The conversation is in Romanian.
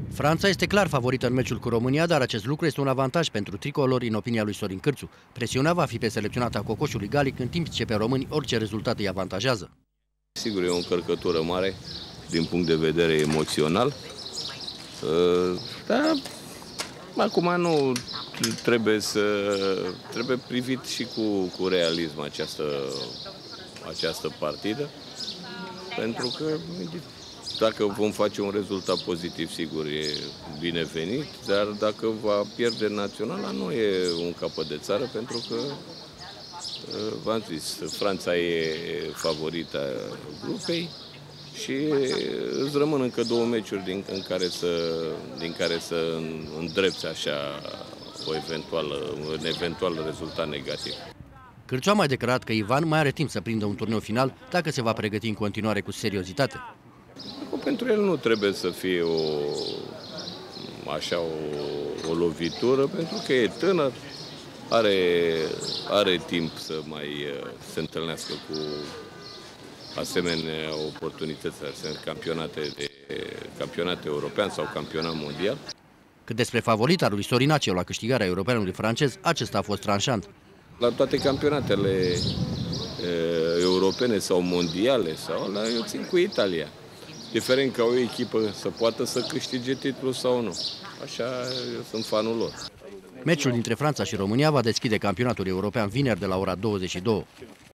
Franța este clar favorită în meciul cu România, dar acest lucru este un avantaj pentru tricolori, în opinia lui Sorin Cârțu. Presiunea va fi pe selecționata cocoșului Galic, în timp ce pe români orice rezultat îi avantajează. Sigur, e o încărcătură mare din punct de vedere emoțional, dar acum nu trebuie privit și cu realism această partidă, pentru că dacă vom face un rezultat pozitiv, sigur, e binevenit, dar dacă va pierde naționala, nu e un capăt de țară, pentru că, v-am zis, Franța e favorita grupei și îți rămân încă două meciuri din care să îndrepți așa un eventual rezultat negativ. Cârțu a mai declarat că Ivan mai are timp să prindă un turneu final dacă se va pregăti în continuare cu seriozitate. Pentru el nu trebuie să fie o lovitură, pentru că e tânăr, are timp să mai se întâlnească cu asemenea oportunități, campionate european sau campionat mondial. Cât despre favorita lui Sorin Aceu la câștigarea europeanului francez, acesta a fost tranșant. La toate campionatele europene sau mondiale, eu țin cu Italia. Diferent ca o echipă să poată să câștige titlul sau nu. Așa, eu sunt fanul lor. Meciul dintre Franța și România va deschide campionatul european vineri de la ora 22.